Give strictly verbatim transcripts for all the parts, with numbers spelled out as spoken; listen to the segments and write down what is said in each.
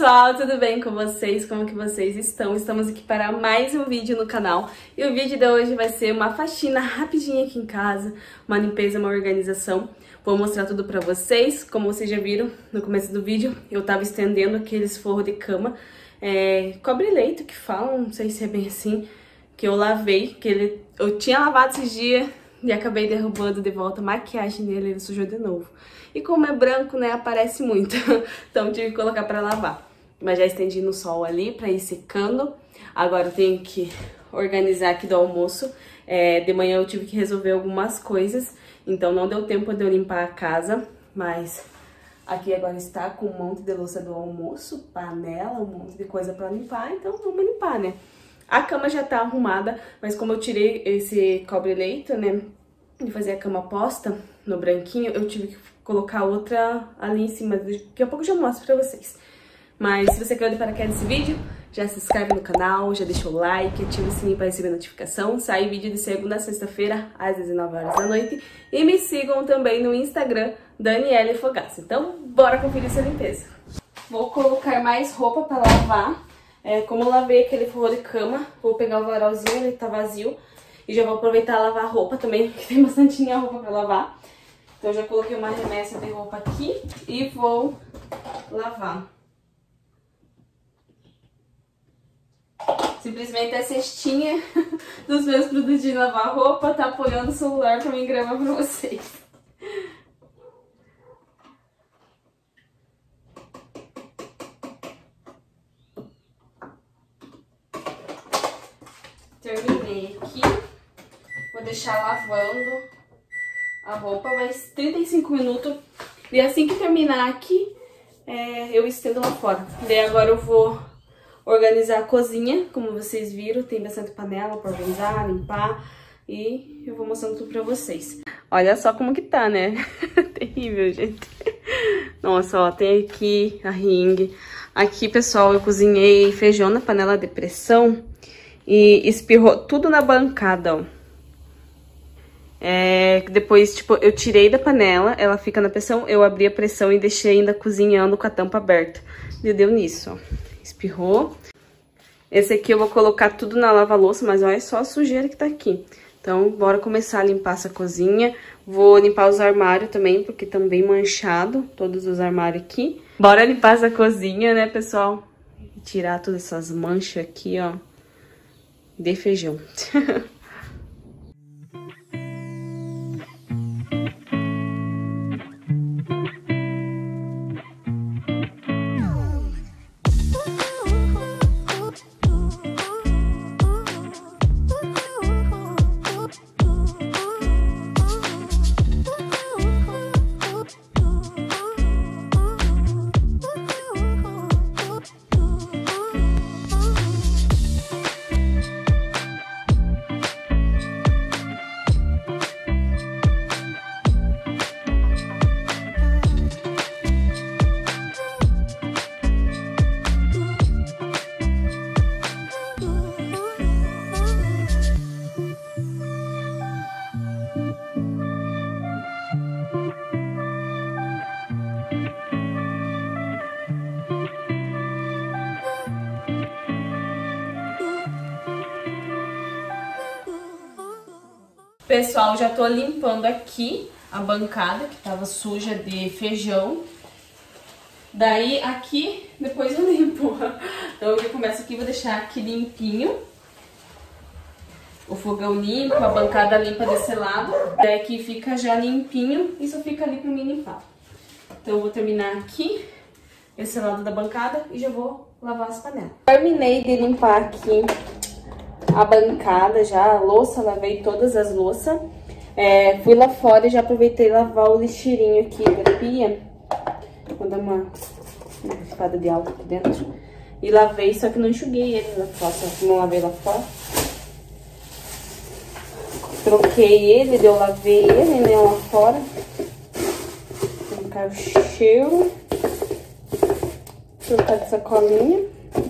pessoal, tudo bem com vocês? Como que vocês estão? Estamos aqui para mais um vídeo no canal. E o vídeo de hoje vai ser uma faxina rapidinha aqui em casa, uma limpeza, uma organização. Vou mostrar tudo pra vocês. Como vocês já viram no começo do vídeo, eu tava estendendo aqueles forros de cama, é, cobre-leito que falam, não sei se é bem assim, que eu lavei, que ele, eu tinha lavado esses dias e acabei derrubando de volta a maquiagem dele, ele sujou de novo. E como é branco, né, aparece muito, então tive que colocar pra lavar. Mas já estendi no sol ali pra ir secando. Agora eu tenho que organizar aqui do almoço. É, de manhã eu tive que resolver algumas coisas, então não deu tempo de eu limpar a casa. Mas aqui agora está com um monte de louça do almoço, panela, um monte de coisa pra limpar, então vamos limpar, né? A cama já tá arrumada, mas como eu tirei esse cobre-leito, né, de fazer a cama posta no branquinho, eu tive que colocar outra ali em cima. Daqui a pouco eu já mostro pra vocês. Mas se você quer de paraquedas nesse vídeo, já se inscreve no canal, já deixa o like, ativa o sininho para receber notificação. Sai vídeo de segunda a sexta-feira, às dezenove horas da noite. E me sigam também no Instagram, Daniele Fogaça. Então, bora conferir essa limpeza. Vou colocar mais roupa para lavar. É, como eu lavei aquele forro de cama, vou pegar o varalzinho, ele tá vazio. E já vou aproveitar e lavar a roupa também, porque tem bastante roupa para lavar. Então, já coloquei uma remessa de roupa aqui e vou lavar. Simplesmente a cestinha dos meus produtos de lavar roupa tá apoiando o celular pra mim gravar pra vocês. Terminei aqui. Vou deixar lavando a roupa, mais trinta e cinco minutos. E assim que terminar aqui, é, eu estendo lá fora. Daí agora eu vou organizar a cozinha, como vocês viram, tem bastante panela pra organizar, limpar, e eu vou mostrando tudo pra vocês. Olha só como que tá, né? Terrível, gente. Nossa, ó, tem aqui a ringue. Aqui, pessoal, eu cozinhei feijão na panela de pressão e espirrou tudo na bancada, ó. É, depois, tipo, eu tirei da panela, ela fica na pressão, eu abri a pressão e deixei ainda cozinhando com a tampa aberta. E deu nisso, ó. Espirrou. Esse aqui eu vou colocar tudo na lava-louça, mas olha só a sujeira que tá aqui. Então, bora começar a limpar essa cozinha. Vou limpar os armários também, porque tá bem manchado, todos os armários aqui. Bora limpar essa cozinha, né, pessoal? Tirar todas essas manchas aqui, ó, de feijão. Pessoal, já tô limpando aqui a bancada que tava suja de feijão. Daí aqui, depois eu limpo. Então eu começo aqui, vou deixar aqui limpinho. O fogão limpo, a bancada limpa desse lado. Daí aqui fica já limpinho e só fica ali pra mim limpar. Então eu vou terminar aqui esse lado da bancada e já vou lavar as panelas. Terminei de limpar aqui a bancada já, a louça, lavei todas as louças. É, fui lá fora e já aproveitei lavar o lixeirinho aqui da pia. Vou dar uma, uma rispada de álcool aqui dentro. E lavei, só que não enxuguei ele lá fora, só que não lavei lá fora. Troquei ele, eu lavei ele, né, lá fora. Trocar o cheiro. Trocar de sacolinha.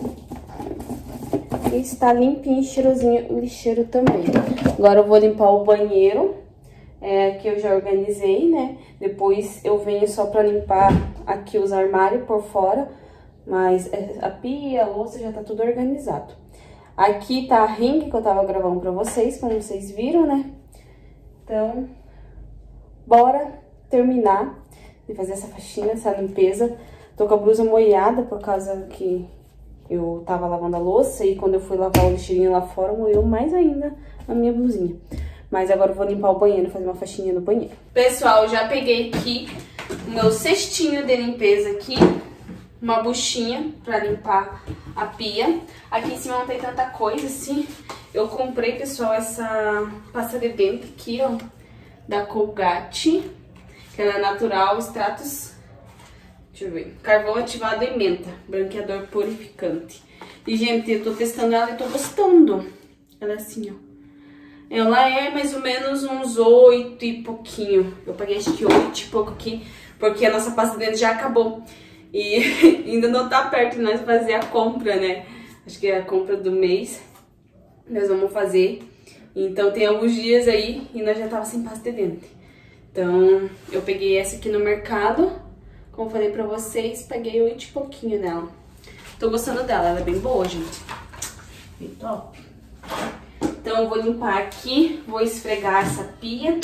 E está limpinho e cheirosinho o lixeiro também. Agora eu vou limpar o banheiro, é, que eu já organizei, né? Depois eu venho só pra limpar aqui os armários por fora, Mas a pia, a louça já tá tudo organizado. Aqui tá a ringue que eu tava gravando pra vocês, como vocês viram, né? Então, bora terminar de fazer essa faxina, essa limpeza. Tô com a blusa molhada por causa que eu tava lavando a louça e quando eu fui lavar o lixeirinho lá fora, molhou mais ainda a minha blusinha. Mas agora eu vou limpar o banheiro, fazer uma faxininha no banheiro. Pessoal, já peguei aqui o meu cestinho de limpeza aqui, uma buchinha pra limpar a pia. Aqui em cima não tem tanta coisa assim. Eu comprei, pessoal, essa pasta de dente aqui, ó, da Colgate, que ela é natural, extratos, deixa eu ver, carvão ativado e menta, branqueador purificante. E, gente, eu tô testando ela e tô gostando. Ela é assim, ó. Ela é mais ou menos uns oito e pouquinho. Eu paguei acho que oito e pouco aqui, porque a nossa pasta de dente já acabou. E ainda não tá perto de nós fazer a compra, né? Acho que é a compra do mês. Nós vamos fazer. Então tem alguns dias aí e nós já tava sem pasta de dente. Então eu peguei essa aqui no mercado. Como falei pra vocês, paguei oito e pouquinho nela. Tô gostando dela, ela é bem boa, gente. Bem top. Então eu vou limpar aqui, vou esfregar essa pia.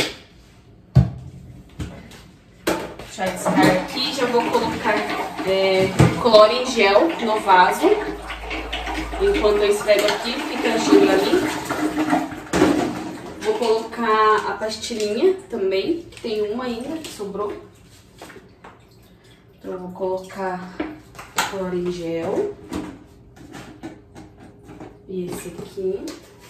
Deixa eu descarregar aqui, já vou colocar é, cloro em gel no vaso. Enquanto eu esfrego aqui, fica enchendo ali. Vou colocar a pastilhinha também, que tem uma ainda que sobrou. Então eu vou colocar o cloro em gel. E esse aqui.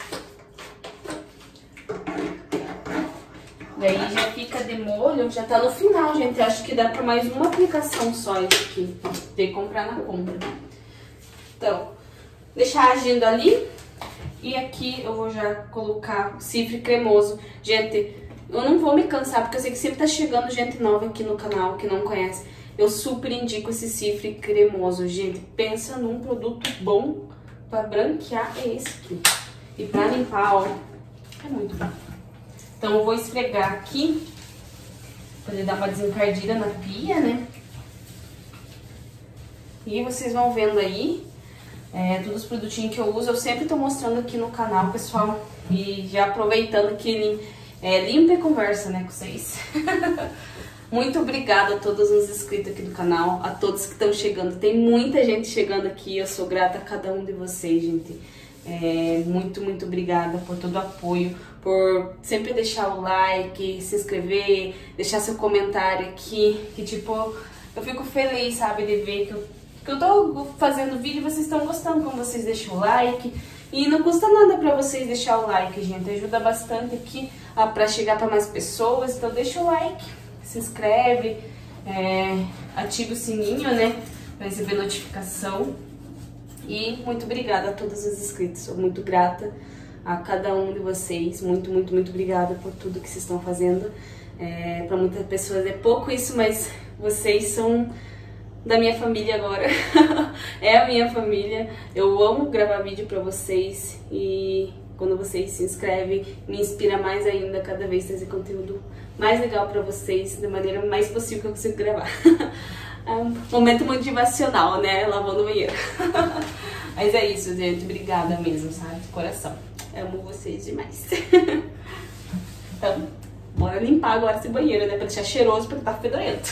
Daí já fica de molho, já tá no final, gente. Acho que dá pra mais uma aplicação só esse aqui. Tem que comprar na compra. Então, deixar agindo ali. E aqui eu vou já colocar o cifre cremoso. Gente, eu não vou me cansar, porque eu sei que sempre tá chegando gente nova aqui no canal que não conhece. Eu super indico esse cifre cremoso, gente. Pensa num produto bom pra branquear, é esse aqui. E pra limpar, ó, é muito bom. Então eu vou esfregar aqui, pra ele dar uma desencardida na pia, né? E vocês vão vendo aí, é, todos os produtinhos que eu uso, eu sempre tô mostrando aqui no canal, pessoal. E já aproveitando que é, limpa e conversa, né, com vocês. Muito obrigada a todos os inscritos aqui do canal, a todos que estão chegando. Tem muita gente chegando aqui, eu sou grata a cada um de vocês, gente. É, muito, muito obrigada por todo o apoio, por sempre deixar o like, se inscrever, deixar seu comentário aqui, que tipo, eu fico feliz, sabe, de ver que eu, que eu tô fazendo vídeo e vocês estão gostando quando vocês deixam o like. E não custa nada pra vocês deixar o like, gente, ajuda bastante aqui a, pra chegar pra mais pessoas. Então deixa o like, se inscreve, é, ativa o sininho, né, pra receber notificação. E muito obrigada a todos os inscritos, sou muito grata a cada um de vocês, muito, muito, muito obrigada por tudo que vocês estão fazendo. É, para muitas pessoas é pouco isso, mas vocês são da minha família agora, é a minha família. Eu amo gravar vídeo para vocês e quando vocês se inscrevem, me inspira mais ainda cada vez trazer conteúdo mais legal para vocês, da maneira mais possível que eu consigo gravar. É um momento motivacional, né? Lavando o banheiro. Mas é isso, gente. Obrigada mesmo, sabe? De coração. Amo vocês demais. Então, bora limpar agora esse banheiro, né? Pra deixar cheiroso, porque tá fedorento.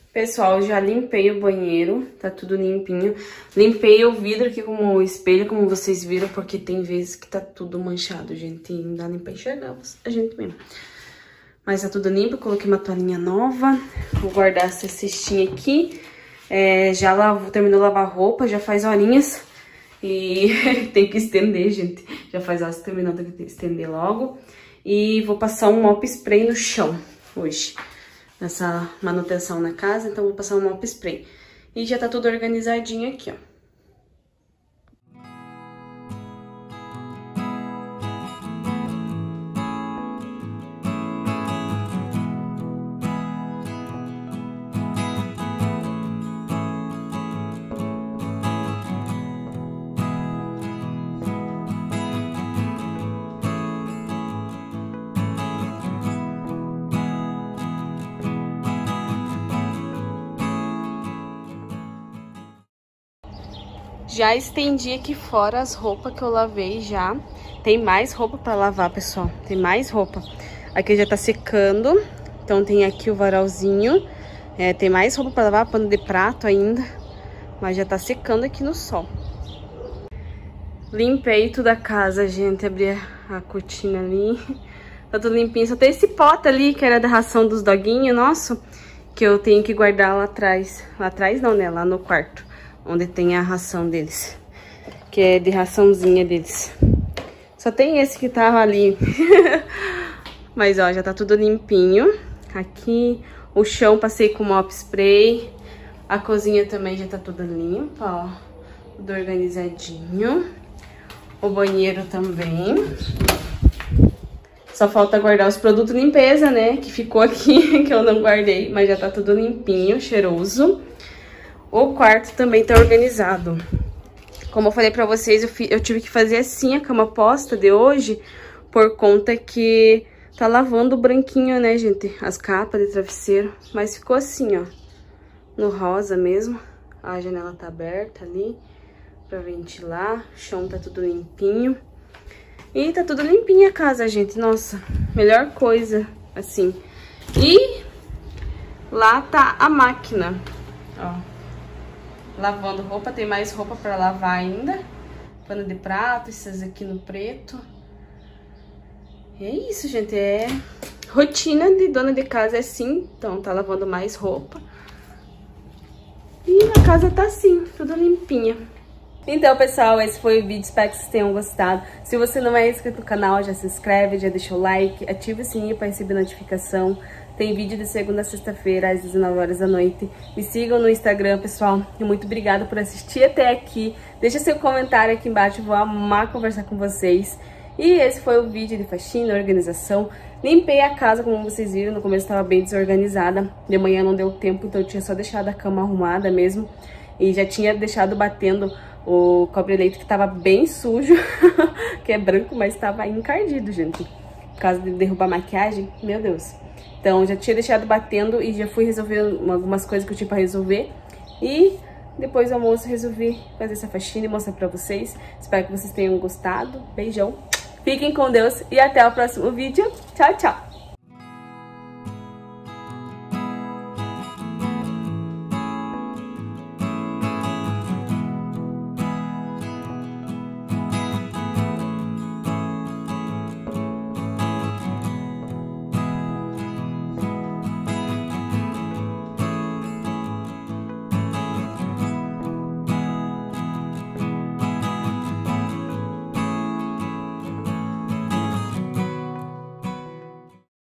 Pessoal, já limpei o banheiro, tá tudo limpinho. Limpei o vidro aqui como o espelho, como vocês viram, porque tem vezes que tá tudo manchado, gente. E não dá nem pra enxergar a gente mesmo. Mas tá tudo limpo, coloquei uma toalhinha nova. Vou guardar essa cestinha aqui. É, já lavo, terminou de lavar roupa, já faz horinhas. E tem que estender, gente. Já faz horas terminando, tem que estender logo. E vou passar um mop spray no chão hoje. Nessa manutenção na casa, então vou passar um mop spray. E já tá tudo organizadinho aqui, ó. Já estendi aqui fora as roupas que eu lavei já. Tem mais roupa pra lavar, pessoal. Tem mais roupa. Aqui já tá secando. Então tem aqui o varalzinho. É, tem mais roupa pra lavar, pano de prato ainda. Mas já tá secando aqui no sol. Limpei toda a casa, gente. Abri a cortina ali. Tá tudo limpinho. Só tem esse pote ali, que era da ração dos doguinhos, nosso. Que eu tenho que guardar lá atrás. Lá atrás não, né? Lá no quarto. Onde tem a ração deles. Que é de raçãozinha deles. Só tem esse que tava ali. Mas, ó, já tá tudo limpinho. Aqui, o chão passei com mop spray. A cozinha também já tá tudo limpa, ó. Tudo organizadinho. O banheiro também. Só falta guardar os produtos de limpeza, né? Que ficou aqui, que eu não guardei. Mas já tá tudo limpinho, cheiroso. O quarto também tá organizado. Como eu falei pra vocês, eu, fi, eu tive que fazer assim a cama posta de hoje, por conta que tá lavando o branquinho, né, gente? As capas de travesseiro. Mas ficou assim, ó. No rosa mesmo. A janela tá aberta ali pra ventilar. O chão tá tudo limpinho. E tá tudo limpinho a casa, gente. Nossa, melhor coisa, assim. E lá tá a máquina, ó. Lavando roupa, tem mais roupa pra lavar ainda. Pano de prato, esses aqui no preto. E é isso, gente, é rotina de dona de casa, é assim. Então, tá lavando mais roupa. E a casa tá assim, tudo limpinha. Então, pessoal, esse foi o vídeo, espero que vocês tenham gostado. Se você não é inscrito no canal, já se inscreve, já deixa o like, ativa o sininho para receber notificação. Tem vídeo de segunda a sexta-feira, às dezenove horas da noite. Me sigam no Instagram, pessoal. E muito obrigada por assistir até aqui. Deixa seu comentário aqui embaixo, vou amar conversar com vocês. E esse foi o vídeo de faxina, organização. Limpei a casa, como vocês viram, no começo estava bem desorganizada. De manhã não deu tempo, então eu tinha só deixado a cama arrumada mesmo. E já tinha deixado batendo o cobre-leito, que estava bem sujo. Que é branco, mas estava encardido, gente. Por causa de derrubar maquiagem, meu Deus. Então, já tinha deixado batendo e já fui resolver algumas coisas que eu tinha pra resolver. E depois do almoço resolvi fazer essa faxina e mostrar pra vocês. Espero que vocês tenham gostado. Beijão. Fiquem com Deus e até o próximo vídeo. Tchau, tchau.